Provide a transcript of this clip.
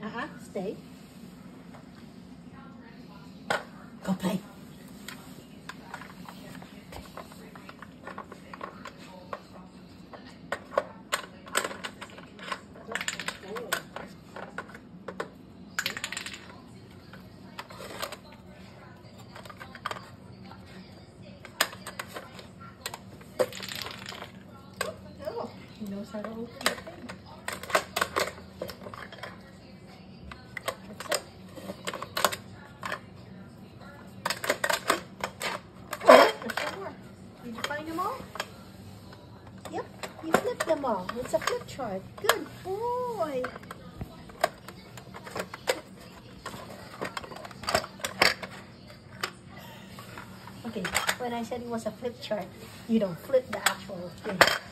Stay. Go play. He knows how to open the thing. That's it. There's some more. Did you find them all? Yep, you flipped them all. It's a flip chart. Good boy. Okay, when I said it was a flip chart, you don't flip the actual thing.